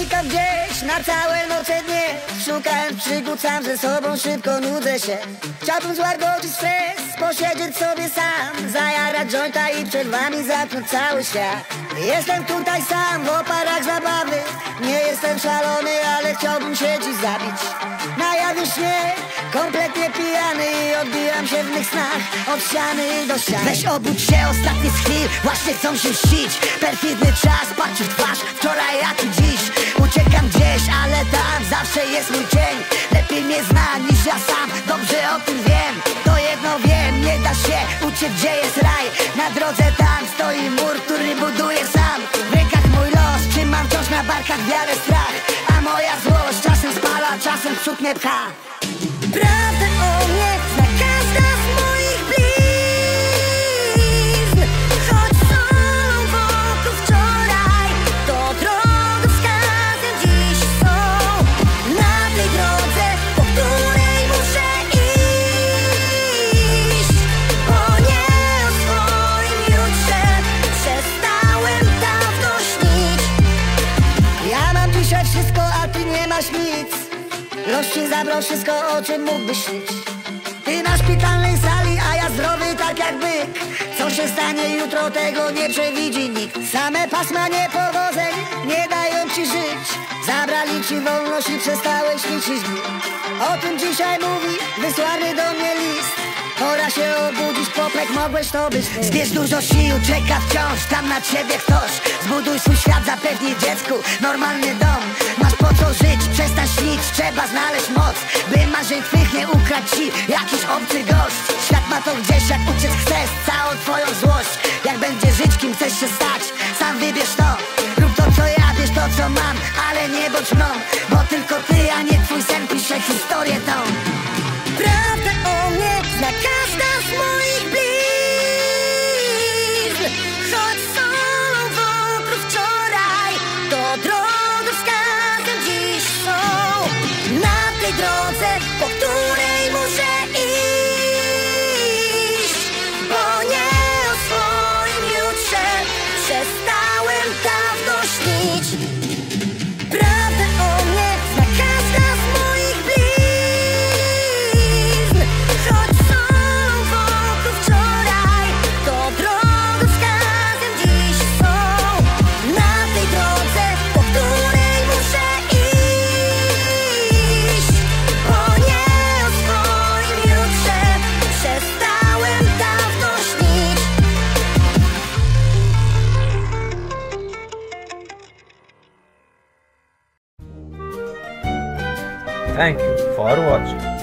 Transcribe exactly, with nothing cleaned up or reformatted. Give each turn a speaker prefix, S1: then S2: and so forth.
S1: znikam gdzieś na całe noce dnie. Szukam przygód, sam ze sobą szybko nudzę się. Chciałbym złagodzić stres, posiedzieć sobie sam, zajarać jointa i przed wami zamknąć cały świat. Jestem tutaj sam w oparach zabawy. Nie jestem szalony, ale chciałbym się dziś zabić. Na jawie śnie, kompletnie pijany i odbijam się w mych snach od ściany do ściany. Weź obudź się, ostatni z chwil właśnie chcą się mścić. Perfidny czas, patrzy w twarz, wczoraj jak i dziś. Uciekam gdzieś, ale tam zawsze jest mój cień. Lepiej mnie zna niż ja sam, dobrze o tym wiem. To jedno wiem, nie da się uciec, gdzie jest raj. Na drodze tam stoi mur, który buduję sam. W rękach mój los, trzymam wciąż na barkach wiarę, strach. A moja złość czasem spala, czasem w przód mnie pcha. Prawdę o mnie zna każda z moich blizn. Choć są wokół wczoraj, to drogowskazem dziś są. Na tej drodze, po której muszę iść. Bo nie o swoim jutrze przestałem dawno śnić. Ja mam dzisiaj wszystko, a ty nie masz nic. Los ci zabrał wszystko, o czym mógłbyś śnić. Ty na szpitalnej sali, a ja zdrowy tak jak byk. Co się stanie jutro, tego nie przewidzi nikt. Same pasma niepowodzeń nie dają ci żyć. Zabrali ci wolność i przestałeś liczyć dni. O tym dzisiaj mówi wysłany do mnie list. Pora się obudzić, popek, mogłeś to być ty. Zbierz dużo sił, czeka wciąż tam na ciebie ktoś. Zbuduj swój świat, zapewnij dziecku normalny dom. Masz po co żyć, przestań śnić, trzeba znaleźć moc, by marzeń twych nie ukradł ci jakiś obcy gość. Świat ma to gdzieś, jak uciec chcesz, całą twoją złość. Jak będzie żyć, kim chcesz się stać, sam wybierz to. Rób to co ja, bierz to co mam, ale nie bądź mną. Bo tylko ty, a nie twój sen pisze historię tą. Prawdę o mnie zna każda z moich blizn. Choć są wokół wczoraj, to drogowskazem dziś są. Na tej drodze, po której muszę iść. Bo nie o swoim jutrze przestałem dawno śnić. Prawdę o mnie zna każda z moich blizn. Choć są wokół wczoraj, to drogowskazem dziś są. Na tej drodze, po której muszę iść. Bo nie o swoim jutrze przestałem dawno śnić.
S2: Thank you for watching.